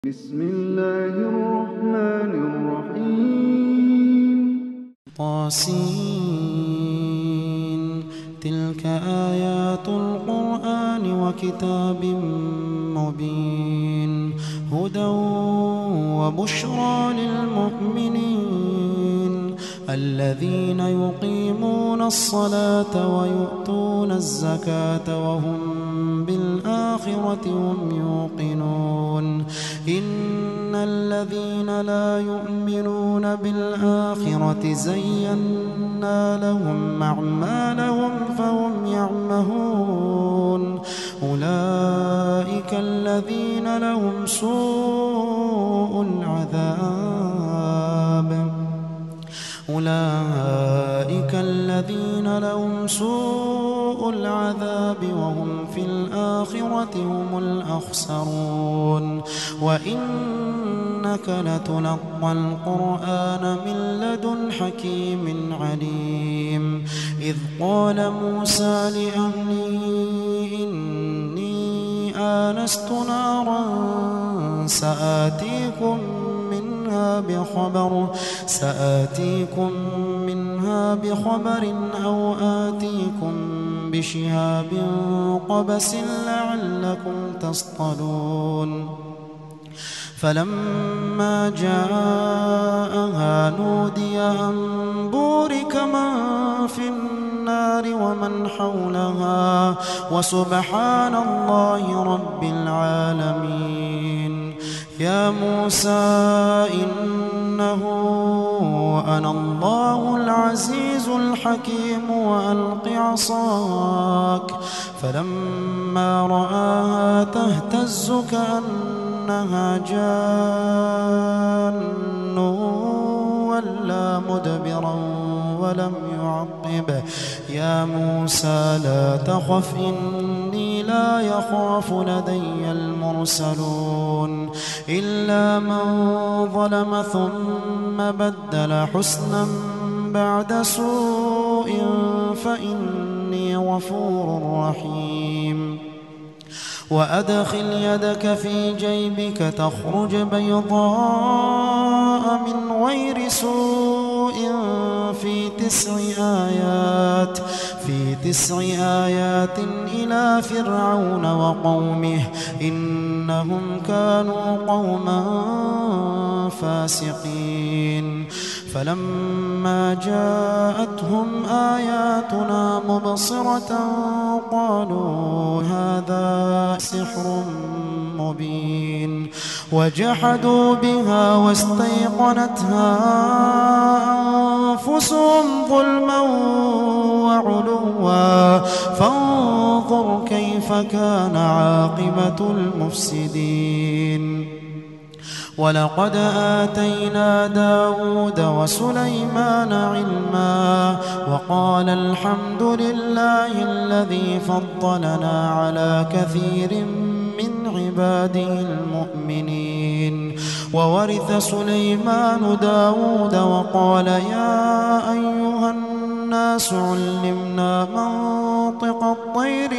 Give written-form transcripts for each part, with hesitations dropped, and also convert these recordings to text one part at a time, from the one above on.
بسم الله الرحمن الرحيم. طاسين. تلك آيات القرآن وكتاب مبين، هدى وبشرى للمؤمنين الذين يقيمون الصلاة ويؤتون الزكاة وهم بالآخرة هم يوقنون. إن الذين لا يؤمنون بالآخرة زينا لهم أعمالهم فهم يعمهون. أولئك الذين لهم سوء العذاب وهم في الآخرة هم الأخسرون. وإنك لتلقى القرآن من لدن حكيم عليم. إذ قال موسى لأهله إني آنست نارا سآتيكم منها بخبر أو آتيكم بشهاب قبس لعلكم تصطلون. فلما جاءها نودي أن بورك من في النار ومن حولها وسبحان الله رب العالمين. يا موسى إنه أنا الله العزيز الحكيم وألق عصاك. فلما رآها تهتز كأنها جان ولا مدبرا ولم يعقب. يا موسى لا تخف إني لا يخاف لدي المرسلون. إلا من ظلم ثم بدل حسنا بعد سوء فإني غفور رحيم. وأدخل يدك في جيبك تخرج بيضاء من غير سوء في 9 آيات إلى فرعون وقومه إنهم كانوا قوما فاسقين. فلما جاءتهم آياتنا مبصرة قالوا هذا سحر مبين. وجحدوا بها واستيقنتها أنفسهم ظلما وعلوا فانظر كيف كان عاقبة المفسدين. ولقد آتينا داود وسليمان علما وقال الحمد لله الذي فضلنا على كثير من عباده المؤمنين. وورث سليمان داود وقال يا أيها الناس علمنا منطق الطير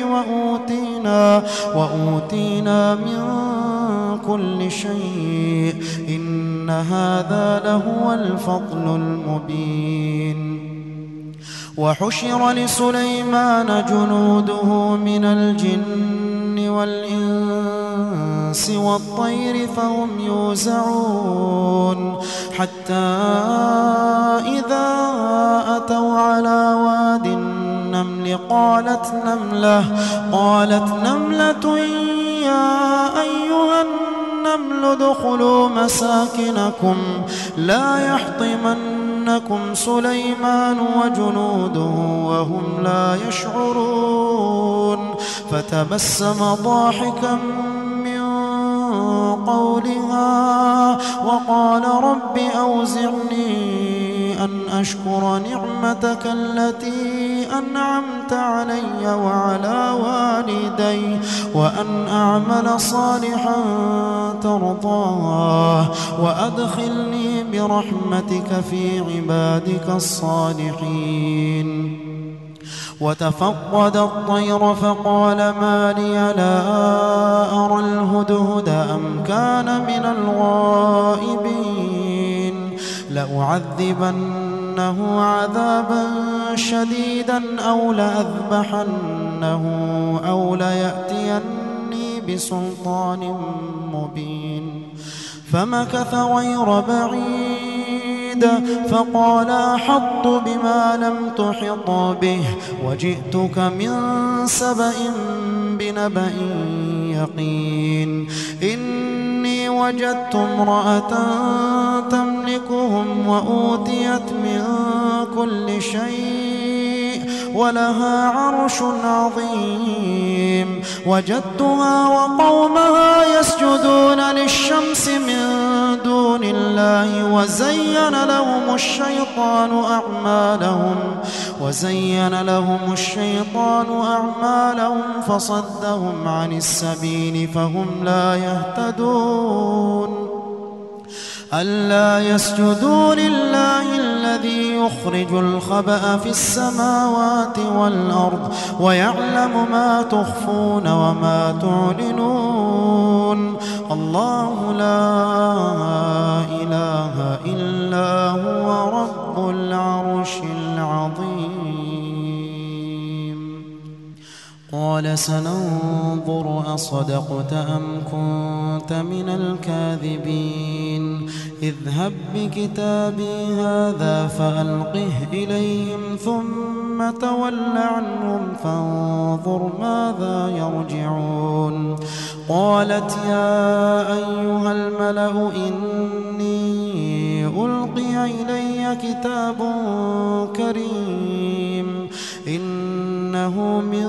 وأوتينا من كل شيء إن هذا لهو الفضل المبين. وحشر لسليمان جنوده من الجن والإنس والطير فهم يوزعون حتى إذا أتوا على واد النمل قالت نملة يا أيها النمل ادخلوا مساكنكم لا يحطمنكم سليمان وجنوده وهم لا يشعرون. فتبسم ضاحكا من قولها وقال رب أوزعني أن أشكر نعمتك التي أنعمت علي وعلى والدي وأن أعمل صالحا ترضاه وأدخلني برحمتك في عبادك الصالحين. وتفقد الطير فقال ما لي لا أرى الهدهد أم كان من الغائبين لأعذبنه عذابا شديدا أو لأذبحنه أو ليأتيني بسلطان مبين فمكث غير بعيد فقال أحطت بما لم تحط به وجئتك من سبأ بنبأ يقين إني وجدت امرأة تملكهم وأوتيت من كل شيء ولها عرش عظيم وجدتها وقومها يسجدون للشمس من دون الله وزين لهم الشيطان أعمالهم فصدهم عن السبيل فهم لا يهتدون ألا يسجدوا لله الذي يخرج الخبأ في السماوات والأرض ويعلم ما تخفون وما تعلنون الله لا إله إلا هو رب العرش العظيم قال سننظر أصدقت أم كنت من الكاذبين اذهب بكتابي هذا فألقه إليهم ثم تول عنهم فانظر ماذا يرجعون قالت يا أيها الملأ إني ألقي إلي كتاب كريم إنه من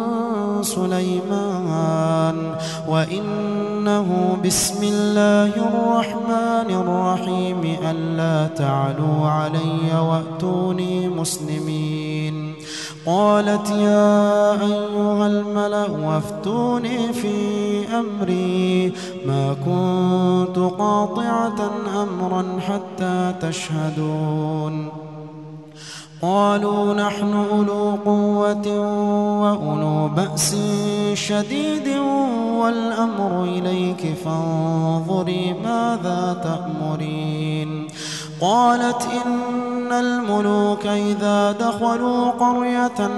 سليمان وإنه بسم الله الرحمن الرحيم ألا تعلوا علي وأتوني مسلمين قالت يا أيها الملأ وافتوني في أمري ما كنت قاطعة أمرا حتى تشهدون قالوا نحن أولو قوة وأولو بأس شديد والأمر إليك فانظري ماذا تأمرين قالت إن الملوك إذا دخلوا قرية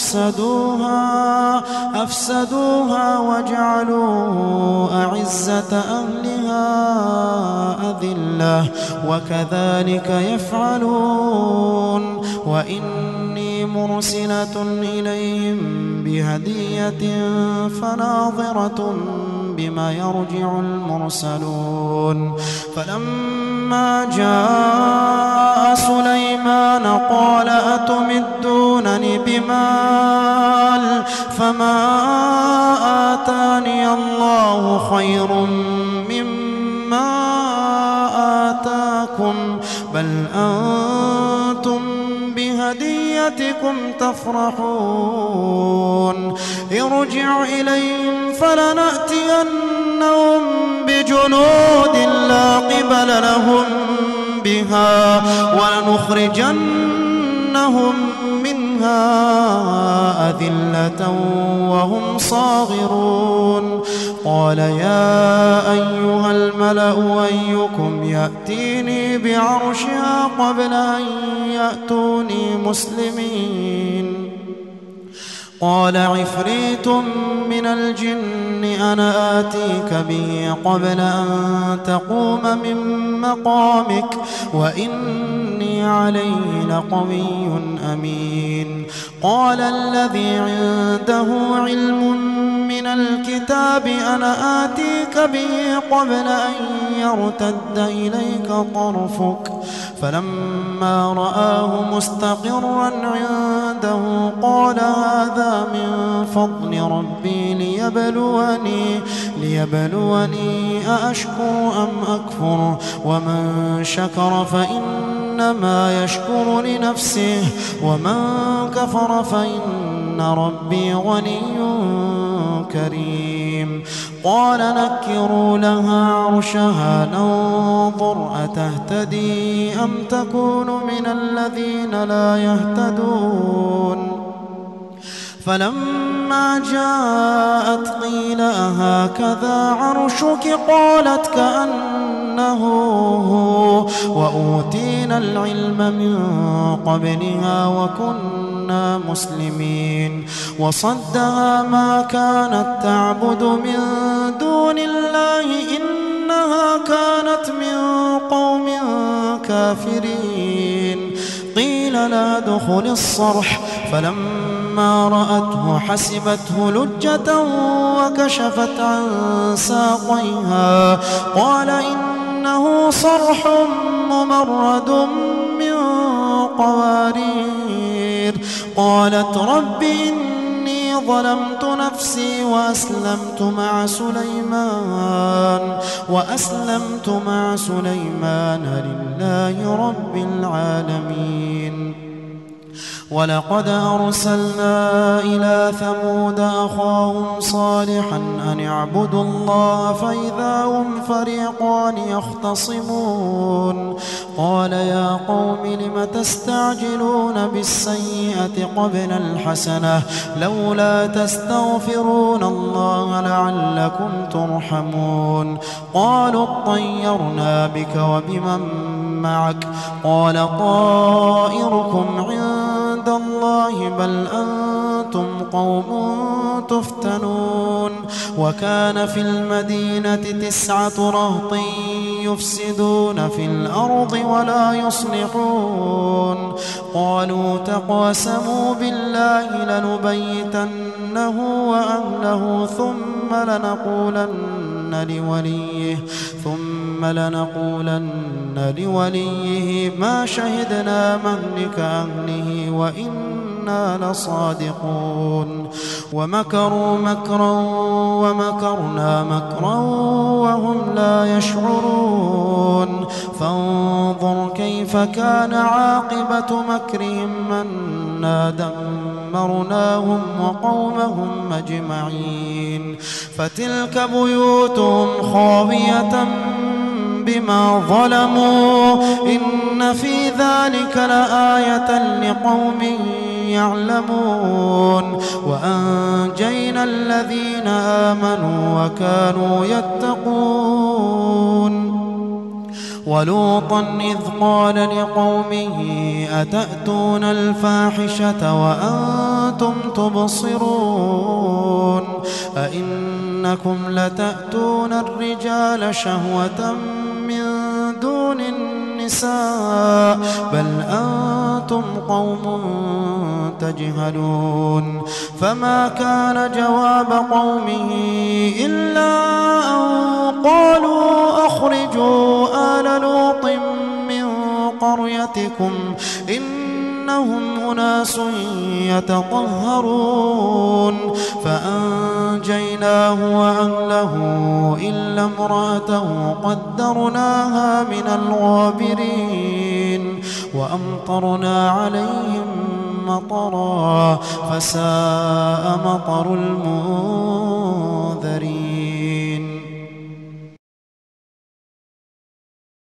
أفسدوها وجعلوا أعزة أهلها أذلة وكذلك يفعلون وإني مرسلة إليهم بهدية فناظرة بما يرجع المرسلون فلما جاء سليمان قال أتمدونني بمال فما آتاني الله خير مما آتاكم بل أنتم بهديتكم تفرحون ارجع إليهم فلنأتينهم بجنود لا قبل لهم بها ولنخرجنهم منها أذلة وهم صاغرون قال يا أيها الملأ أيكم يأتيني بعرشها قبل أن يأتوني مسلمين قال عفريت من الجن أنا آتيك به قبل أن تقوم من مقامك وإني عليه لقوي أمين قال الذي عنده علم من الكتاب أنا آتيك به قبل أن يرتد إليك طرفك فلما رآه مستقرا عنده قال هذا من فضل ربي ليبلوني أأشكر أم أكفر ومن شكر فإنما يشكر لنفسه ومن كفر فإن ربي غني كريم قال نكروا لها عرشها ننظر أتهتدي أم تكون من الذين لا يهتدون فلما جاءت قيل أهكذا عرشك قالت كأنه هو وأوتينا العلم من قبلها وكنا مسلمين وصدها ما كانت تعبد من دون الله إنها كانت من قوم كافرين قيل لا دخل الصرح فلما رأته حسبته لجة وكشفت عن ساقيها قال إنه صرح ممرد من قوارير قالت رب إني ظلمت نفسي وأسلمت مع سليمان لله رب العالمين ولقد أرسلنا إلى ثمود أخاهم صالحا أن اعبدوا الله فإذا هم فريقان يختصمون قال يا قوم لم تستعجلون بالسيئة قبل الحسنة لولا تستغفرون الله لعلكم ترحمون قالوا اطيرنا بك وبمن معك قال طائركم عند الله بل أنتم قوم تفتنون وكان في المدينة 9 رهط يفسدون في الأرض ولا يصلحون قالوا تقاسموا بالله لنبيتنه وأهله ثم لنقولن لوليه ما شهدنا مهلك أهله وإنا لصادقون ومكروا مكرا ومكرنا مكرا وهم لا يشعرون فانظر كيف كان عاقبة مكرهم أنا دمرناهم وقومهم أجمعين فتلك بيوتهم خاوية بما ظلموا إن في ذلك لآية لقوم يعلمون وأنجينا الذين آمنوا وكانوا يتقون ولوطا إذ قال لقومه أتأتون الفاحشة وأنتم تبصرون أئنكم لتأتون الرجال شهوة من دون النساء بل أنتم قوم تجهلون فما كان جواب قومه إلا أن قالوا أخرجوا آل لوط من قريتكم إنهم أناس يتطهرون فأنجيناه وأهله إلا امرأته قدرناها من الغابرين وأمطرنا عليهم مطرا فساء مطر